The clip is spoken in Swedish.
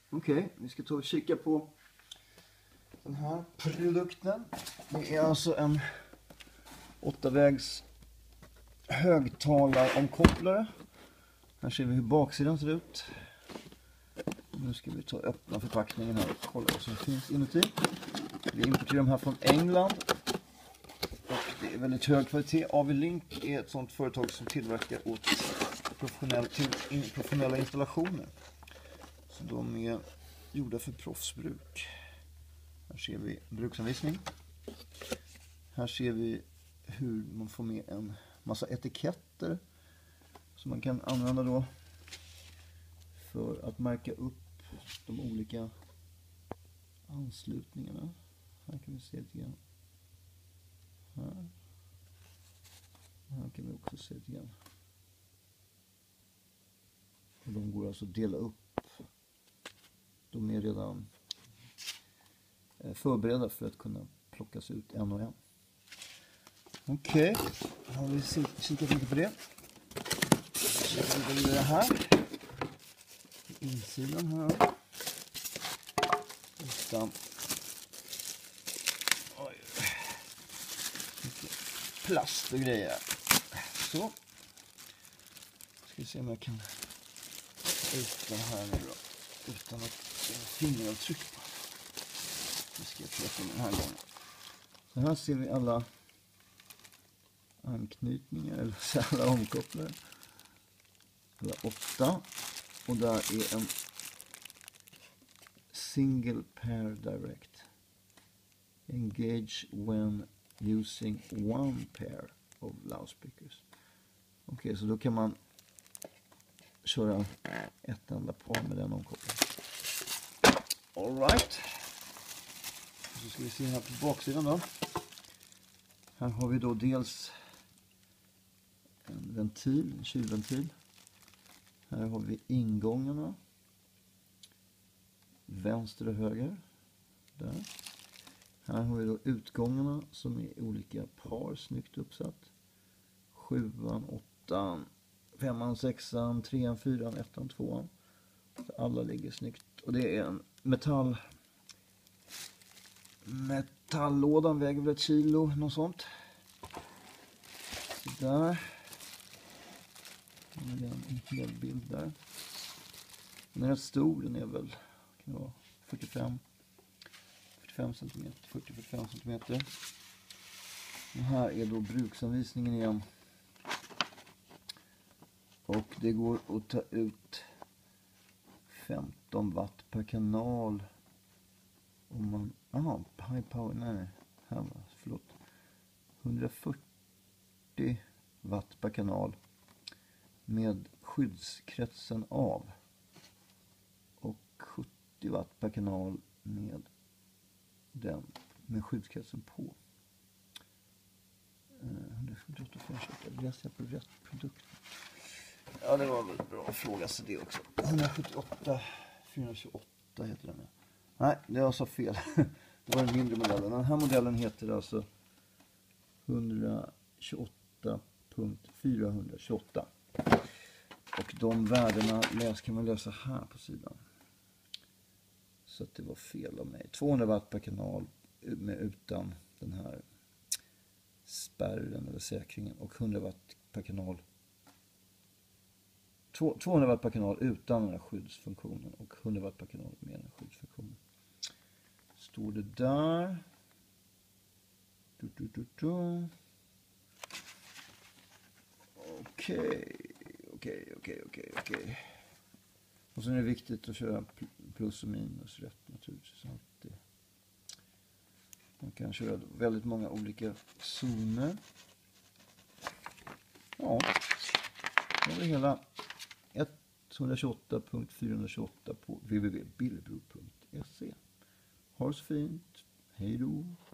Okej, vi ska ta och kika på den här produkten. Det är alltså en 8-vägs högtalaromkopplare. Här ser vi hur baksidan ser ut. Nu ska vi ta och öppna förpackningen här och kolla vad som finns inuti. Vi importerar de här från England. Och det är väldigt hög kvalitet. AV-Link är ett sånt företag som tillverkar åt professionella installationer. Så de är gjorda för proffsbruk. Här ser vi bruksanvisning. Här ser vi hur man får med en massa etiketter som man kan använda då för att märka upp de olika anslutningarna. Här kan vi se lite grann. Här kan vi också se lite grann. Och de går alltså att dela upp. De är redan förberedda för att kunna plockas ut en och en. Okej, har vi kikat lite på det. Så vi det här. Insidan här. Utan plast och grejer. Så. Ska vi se om jag kan ut den här nu då. Utan att fingeravtryck på. Nu ska jag peka den här gången. Så här ser vi alla anknytningar, eller alla omkopplare. Alla 8. Och där är en single pair direct. Engage when using one pair of loudspeakers. Okej, så då kan man köra ett enda par med den omkopplingen. All right. Så ska vi se här på baksidan då. Här har vi då dels en ventil, en kylventil. Här har vi ingångarna. Vänster och höger. Där. Här har vi då utgångarna som är olika par, snyggt uppsatt. 7an, 8an, 5an, 6an, 3an, 4an, 1an, 2an. Så alla ligger snyggt. Och det är en metalllådan, väger väl 1 kilo, något sånt. Så där. Det är en hel bild där. Den är rätt stor, den är väl kan det vara 45 cm, 40-45 cm. Och här är då bruksanvisningen igen. Och det går att ta ut 15 watt per kanal. Om man, high power, nej, här var, förlåt. 140 watt per kanal med skyddskretsen av. Och 70 watt per kanal med den med skyddskretsen på. 148 428, läser jag på rätt produkt? Ja, det var väl bra att fråga sig det också. 178 428 heter den. Nej, det var så fel. Det var den mindre modellen. Den här modellen heter alltså 128.428. Och de värdena kan man läsa här på sidan. Så att det var fel av mig. 200 watt per kanal utan den här spärren eller säkringen. Och 100 watt per kanal. 200 watt per kanal utan den här skyddsfunktionen. Och 100 watt per kanal med den här skyddsfunktionen. Står det där. Okej. Och sen är det viktigt att köra plus och minus rätt naturligtvis. Alltid. Man kan köra väldigt många olika zoner. Ja, det är hela 128.428 på www.billebro.se. Ha det så fint. Hej då.